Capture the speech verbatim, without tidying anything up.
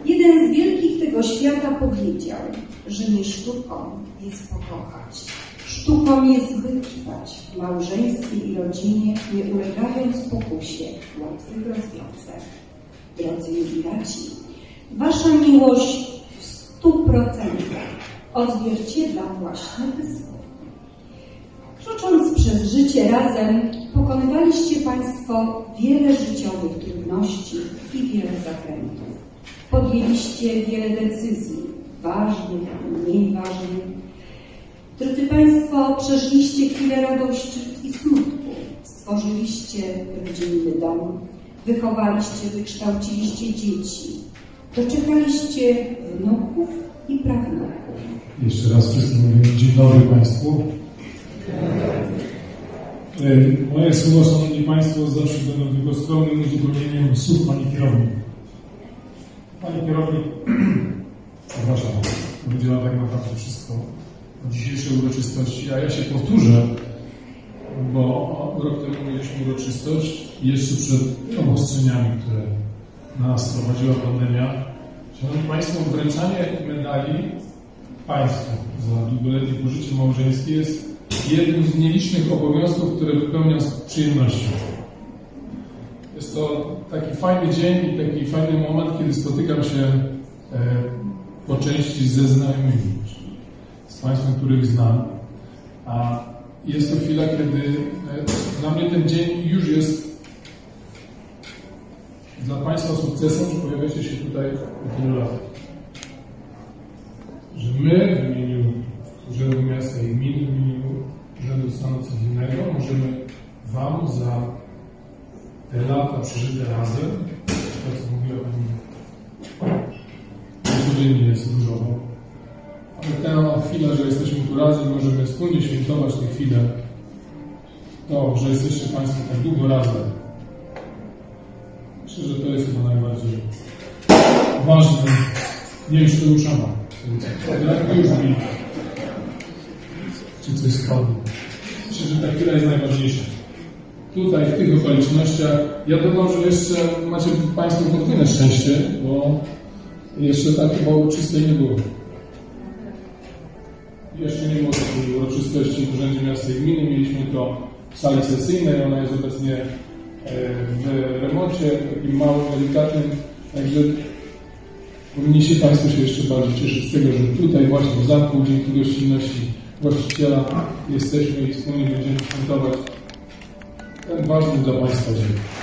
Jeden z wielkich tego świata powiedział, że nie sztuką jest pokochać. Sztuką jest wytrwać w małżeństwie i rodzinie, nie ulegając pokusie łatwych rozwiązań. Drodzy jubilaci, wasza miłość w stu procentach odzwierciedla właśnie te słowa. Krocząc przez życie razem, pokonywaliście Państwo wiele życiowych trudności i wiele zakrętów. Podjęliście wiele decyzji, ważnych i mniej ważnych. Drodzy Państwo, przeżyliście chwilę radości i smutku. Stworzyliście rodzinny dom, wychowaliście, wykształciliście dzieci. Doczekaliście wnuków i prawnuków. Jeszcze raz wszystkim mówię dzień dobry Państwu. Moje słowa, Szanowni Państwo, zawsze będą tylko skromnym uzupełnieniem słów Pani Kierownik. Pani Kierownik, przepraszam, powiedziała tak naprawdę wszystko o dzisiejszej uroczystości, a ja się powtórzę, bo rok temu mieliśmy uroczystość jeszcze przed obostrzeniami, które na nas prowadziła pandemia. Szanowni Państwo, wręczanie medali Państwu za długoletnie pożycie małżeńskie jest jednym z nielicznych obowiązków, które wypełniam z przyjemnością. Jest to taki fajny dzień i taki fajny moment, kiedy spotykam się e, po części ze znajomymi, z Państwem, których znam. A jest to chwila, kiedy e, dla mnie ten dzień już jest dla Państwa sukcesem, że pojawiacie się tutaj po tylu latach. Że my w imieniu Urzędu Miasta i Gminy, w imieniu Urzędu Stanu Cywilnego możemy Wam za te lata przeżyte razem, to co mówiła Pani, codziennie jest dużo, ale ta chwila, że jesteśmy tu razem, możemy wspólnie świętować tę chwilę, to, że jesteście Państwo tak długo razem. Myślę, że to jest chyba najbardziej ważne. Nie wiem, czy to już sama. Jak już mi czy coś spadło. Myślę, że ta chwila jest najważniejsza. Tutaj, w tych okolicznościach, ja dodam, że jeszcze macie Państwo podwójne szczęście, bo jeszcze tak chyba uroczystej nie było. Jeszcze nie było takiej uroczystości w Urzędzie Miasta i Gminy. Mieliśmy to w sali sesyjnej, ona jest obecnie w remoncie, takim małym, delikatnym, także powinniście Państwo się jeszcze bardziej cieszyć z tego, że tutaj właśnie w zamku dzięki gościnności właściciela jesteśmy i wspólnie będziemy świętować ten ważny dla Państwa dzień.